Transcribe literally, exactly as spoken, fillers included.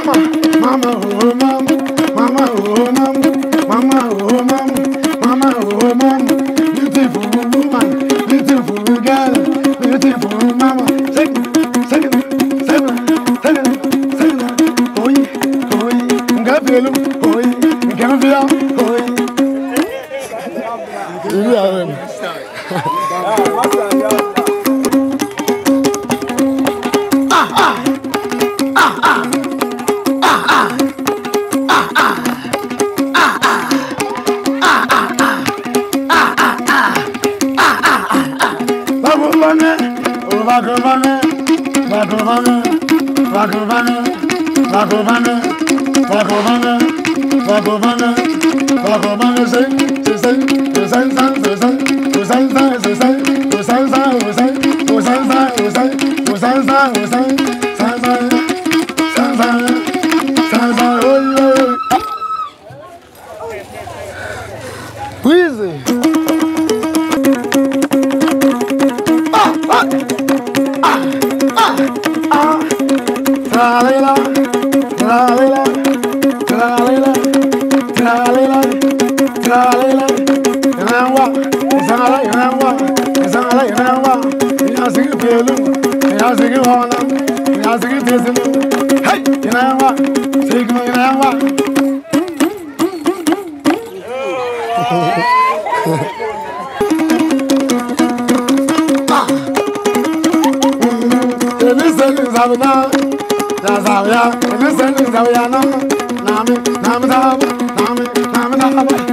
mama, oh mama, mama, oh mama, mama, oh mama, mama, oh mama, beautiful woman, beautiful girl, beautiful mama. Sing, sing, sing, sing, sing. Oi, oi, ngapelu, oi, ngapelu, oi. Yeah. Vagovane, Vagovane, Vagovane, Vagovane, Vagovane, Vagovane, Vagovane, sing, sing, sing, sing, sing, sing, sing, Tra-la-la, tra-la-la, tra-la-la, tra-la-la, tra-la-la. Yanawa, Zana, Yanawa, Zana, Yanawa. Yazık Pelungu, yazık Bolga, yazık Tezini. Hey, Yanawa, Sigma Yanawa. Zabna, Zabya, and the sentence of Yana, Nami, Nami, Nami, Nami, Nami.